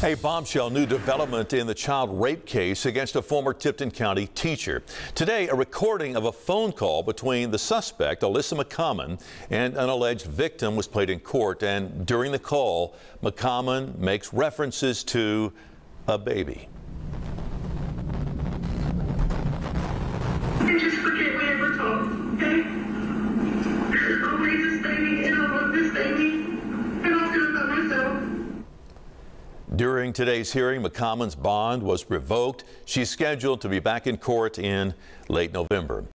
A bombshell new development in the child rape case against a former Tipton County teacher. Today, a recording of a phone call between the suspect, Alyssa McCommon, and an alleged victim was played in court. And during the call, McCommon makes references to a baby. And just forget we ever talked, okay? I'll raise this baby and I'll love this baby and I'll do it by myself. During today's hearing, McCommon's bond was revoked. She's scheduled to be back in court in late November.